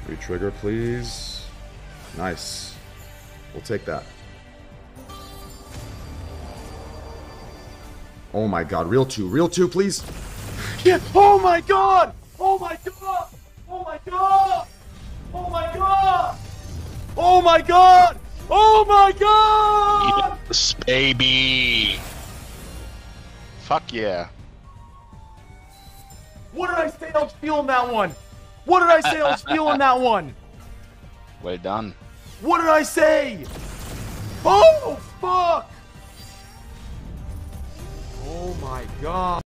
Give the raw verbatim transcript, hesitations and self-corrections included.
Re-trigger, please. Nice. We'll take that. Oh my god, real two, real two, please. Yeah. Oh my god! Oh my god! Oh my god! Oh my god! Oh my god! Oh my god! Yes, baby! Fuck yeah. What did I say I was feeling that one? What did I say I was feeling that one? Well done. What did I say? Oh, fuck! Oh my god.